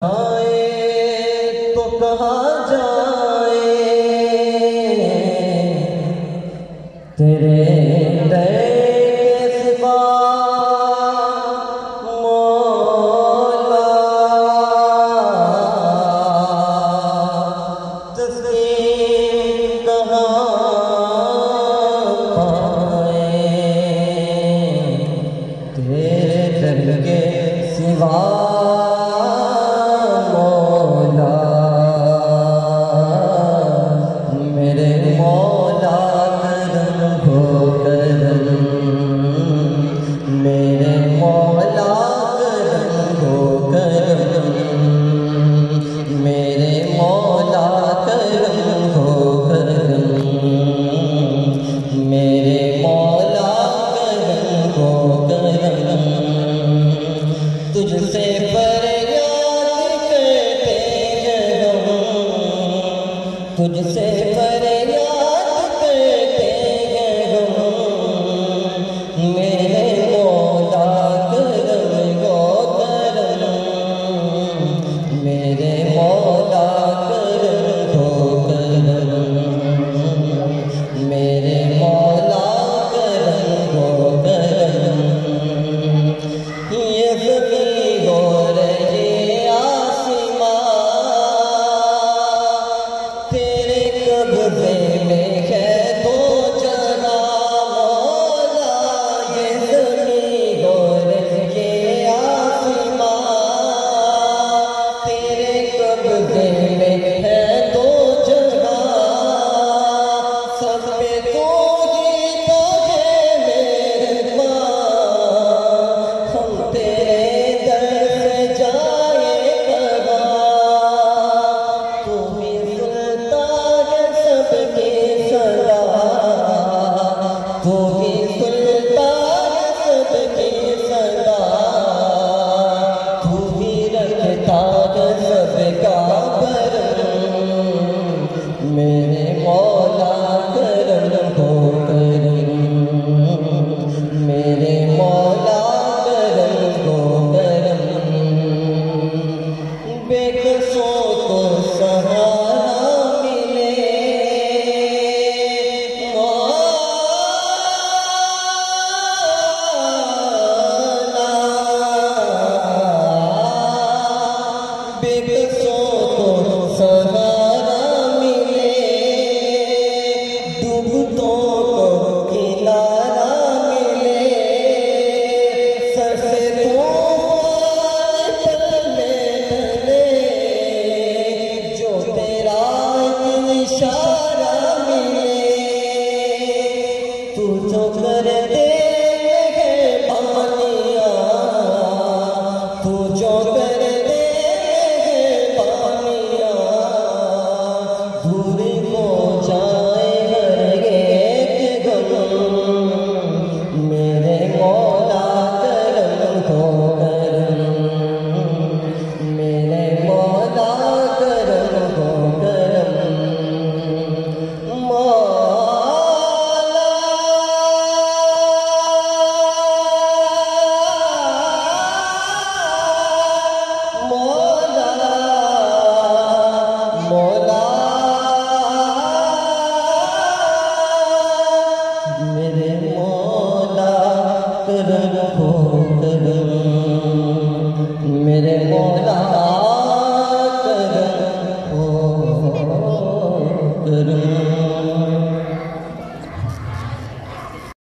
आए तो कहाँ जाए तेरे दर के सिवा मौला तस्लीम कहाँ पाए तेरे दर के सिवा तुझसे फरियाद करते हैं हम, तुझसे फरियाद करते हैं हम, मेरे मौला करम गो करम, मेरे मौला करम गो करम, मेरे मौला करम गो करम। ये ज़मीन और ये आसमां तेरे कब्ज़े में है दो जहां मौला। ये ज़मीन और ये आसमां तेरे कब्ज़े में है दो जहां, सब पे तू ही तो है मेहरबान। हम तेरे दर से जाए कहाँ, तू ही सुल्तान सबकी सदा, तू ही सुल्तान सबकी सदा, तू ही रखता सबका करम, मेरे मौला करम हो करम, मेरे मौला करम हो करम। बेकसों को सहारा मिले मौला, बेकसों को